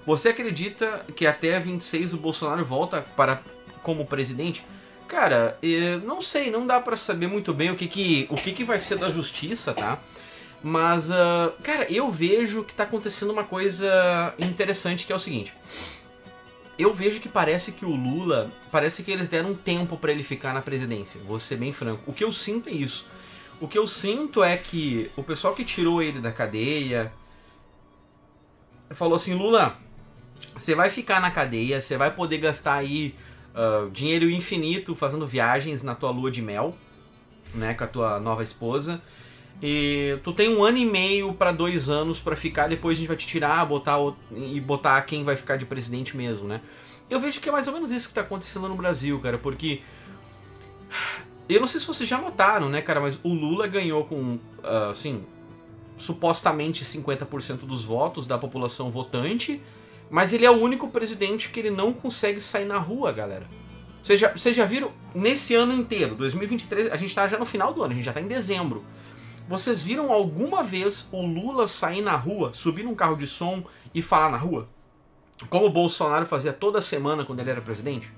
Você acredita que até 26 o Bolsonaro volta como presidente? Cara, não sei, não dá pra saber muito bem o que vai ser da justiça, tá? Mas, cara, eu vejo que tá acontecendo uma coisa interessante, que é o seguinte. Eu vejo que parece que o Lula, parece que eles deram um tempo pra ele ficar na presidência, vou ser bem franco. O que eu sinto é isso. O que eu sinto é que o pessoal que tirou ele da cadeia falou assim: Lula, você vai ficar na cadeia, você vai poder gastar aí dinheiro infinito fazendo viagens na tua lua de mel, né, com a tua nova esposa. E tu tem 1 ano e meio pra 2 anos pra ficar, depois a gente vai te tirar, botar quem vai ficar de presidente mesmo, né? Eu vejo que é mais ou menos isso que tá acontecendo no Brasil, cara, porque... Eu não sei se vocês já notaram, né, cara, mas o Lula ganhou com, assim, supostamente 50% dos votos da população votante, mas ele é o único presidente que ele não consegue sair na rua, galera. Vocês já viram, nesse ano inteiro, 2023, a gente tá já no final do ano, a gente já tá em dezembro. Vocês viram alguma vez o Lula sair na rua, subir num carro de som e falar na rua? Como o Bolsonaro fazia toda semana quando ele era presidente?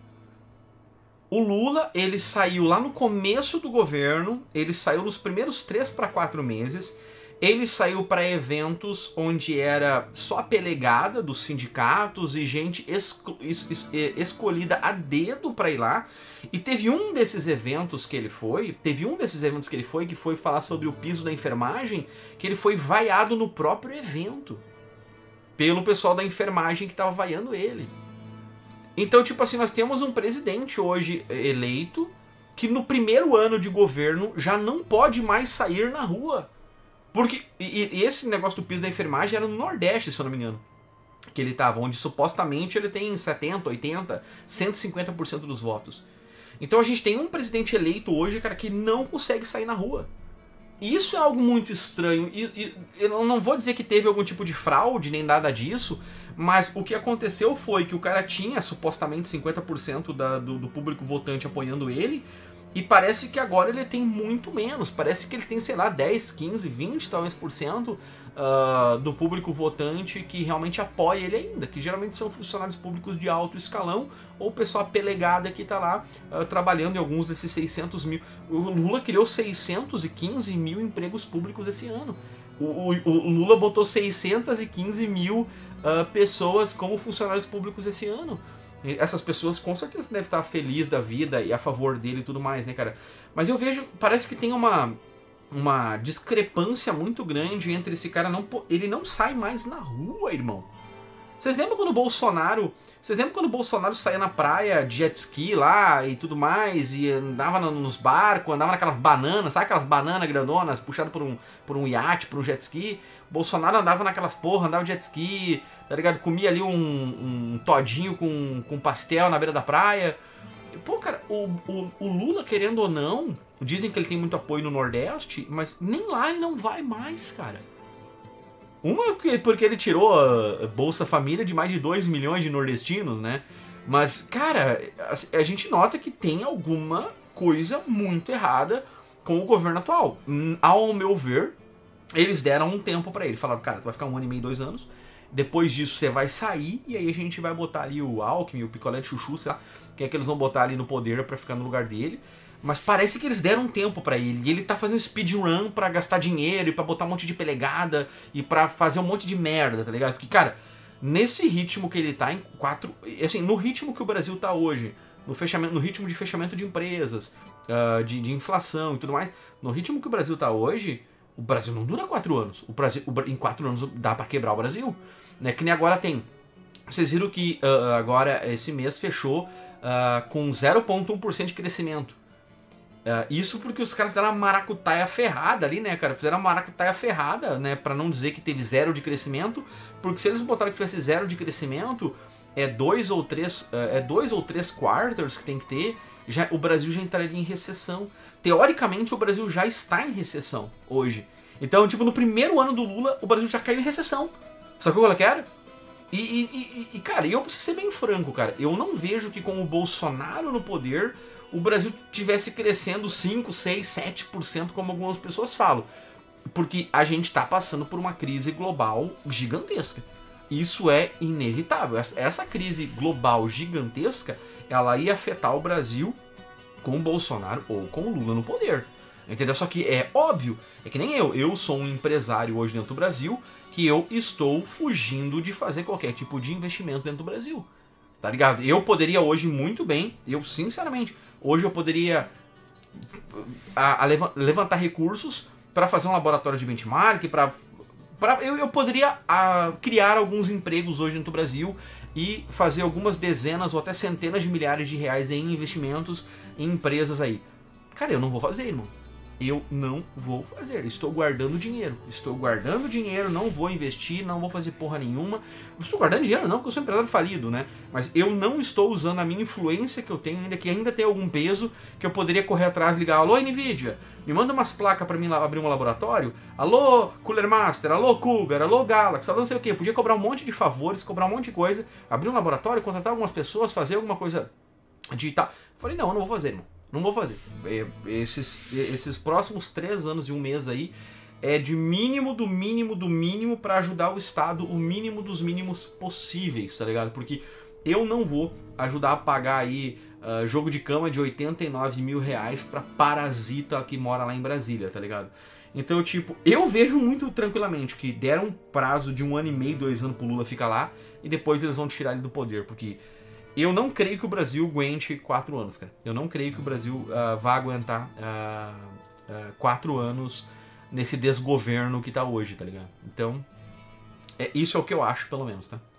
O Lula, ele saiu lá no começo do governo, ele saiu nos primeiros 3 para 4 meses, ele saiu para eventos onde era só a pelegada dos sindicatos e gente escolhida a dedo para ir lá. E teve um desses eventos que ele foi, que foi falar sobre o piso da enfermagem, que ele foi vaiado no próprio evento pelo pessoal da enfermagem que tava vaiando ele. Então, tipo assim, nós temos um presidente hoje eleito que no primeiro ano de governo já não pode mais sair na rua. Porque e esse negócio do piso da enfermagem era no Nordeste, se eu não me engano, que ele tava, onde supostamente ele tem 70, 80, 150% dos votos. Então a gente tem um presidente eleito hoje, cara, que não consegue sair na rua. E isso é algo muito estranho. E eu não vou dizer que teve algum tipo de fraude, nem nada disso, mas o que aconteceu foi que o cara tinha supostamente 50% do público votante apoiando ele, e parece que agora ele tem muito menos. Parece que ele tem, sei lá, 10, 15, 20 talvez por cento do público votante que realmente apoia ele ainda, que geralmente são funcionários públicos de alto escalão ou pessoa pelegada que está lá trabalhando em alguns desses 600 mil. O Lula criou 615 mil empregos públicos esse ano. O Lula botou 615 mil pessoas como funcionários públicos esse ano. Essas pessoas com certeza devem estar felizes da vida e a favor dele e tudo mais, né, cara? Mas eu vejo, parece que tem uma discrepância muito grande entre esse cara, ele não sai mais na rua, irmão. Vocês lembram quando o Bolsonaro saía na praia de jet ski lá e tudo mais, e andava nos barcos, andava naquelas bananas, sabe aquelas bananas grandonas, puxado por um iate, por um jet ski? O Bolsonaro andava naquelas porra, andava de jet ski, tá ligado? Comia ali um todinho com pastel na beira da praia. E, pô, cara, o Lula, querendo ou não, dizem que ele tem muito apoio no Nordeste, mas nem lá ele não vai mais, cara. Uma porque ele tirou a Bolsa Família de mais de 2 milhões de nordestinos, né? Mas, cara, a gente nota que tem alguma coisa muito errada com o governo atual. Ao meu ver, eles deram um tempo pra ele. Falaram, cara, tu vai ficar 1 ano e meio, 2 anos. Depois disso você vai sair e aí a gente vai botar ali o Alckmin, o picolé de chuchu, sei lá, quem é que eles vão botar ali no poder pra ficar no lugar dele. Mas parece que eles deram um tempo pra ele. E ele tá fazendo speedrun pra gastar dinheiro e pra botar um monte de pelegada e pra fazer um monte de merda, tá ligado? Porque, cara, nesse ritmo que ele tá, assim, no ritmo que o Brasil tá hoje, no ritmo de fechamento de empresas, de inflação e tudo mais, no ritmo que o Brasil tá hoje, o Brasil não dura 4 anos. Em 4 anos dá pra quebrar o Brasil. Né? Que nem agora tem. Vocês viram que agora, esse mês, fechou com 0,1% de crescimento. Isso porque os caras fizeram uma maracutaia ferrada ali, né, cara? Fizeram uma maracutaia ferrada, né? Pra não dizer que teve 0 de crescimento. Porque se eles botaram que tivesse 0 de crescimento, é 2 ou 3 quarters que tem que ter. O Brasil já entraria em recessão. Teoricamente, o Brasil já está em recessão hoje. Então, tipo, no primeiro ano do Lula, o Brasil já caiu em recessão. Sacou qual é que era? E, cara, eu preciso ser bem franco, cara. Eu não vejo que com o Bolsonaro no poder, o Brasil tivesse crescendo 5, 6, 7%, como algumas pessoas falam. Porque a gente tá passando por uma crise global gigantesca. Isso é inevitável. Essa crise global gigantesca, ela ia afetar o Brasil com o Bolsonaro ou com o Lula no poder. Entendeu? Só que é óbvio, é que nem eu sou um empresário hoje dentro do Brasil, que eu estou fugindo de fazer qualquer tipo de investimento dentro do Brasil. Tá ligado? Eu poderia hoje muito bem, eu sinceramente, hoje eu poderia levantar recursos para fazer um laboratório de benchmark, eu poderia criar alguns empregos hoje dentro do Brasil e fazer algumas dezenas ou até centenas de milhares de reais em investimentos em empresas aí. Cara, eu não vou fazer, irmão. Eu não vou fazer. Estou guardando dinheiro. Estou guardando dinheiro, não vou investir, não vou fazer porra nenhuma. Estou guardando dinheiro não, porque eu sou um empresário falido, né? Mas eu não estou usando a minha influência que eu tenho ainda, que ainda tem algum peso, que eu poderia correr atrás e ligar: alô, NVIDIA, me manda umas placas pra mim lá abrir um laboratório. Alô, Cooler Master, alô, Cougar, alô, Galaxy, alô, não sei o que. Eu podia cobrar um monte de favores, cobrar um monte de coisa, abrir um laboratório, contratar algumas pessoas, fazer alguma coisa digital. Falei, não, eu não vou fazer, irmão. Não vou fazer. Esses próximos 3 anos e 1 mês aí é de mínimo do mínimo do mínimo pra ajudar o Estado o mínimo dos mínimos possíveis, tá ligado? Porque eu não vou ajudar a pagar aí jogo de cama de 89 mil reais pra parasita que mora lá em Brasília, tá ligado? Então, tipo, eu vejo muito tranquilamente que deram um prazo de 1 ano e meio, 2 anos pro Lula ficar lá e depois eles vão tirar ele do poder, porque eu não creio que o Brasil aguente 4 anos, cara. Eu não creio que o Brasil vá aguentar 4 anos nesse desgoverno que tá hoje, tá ligado? Então, isso é o que eu acho, pelo menos, tá?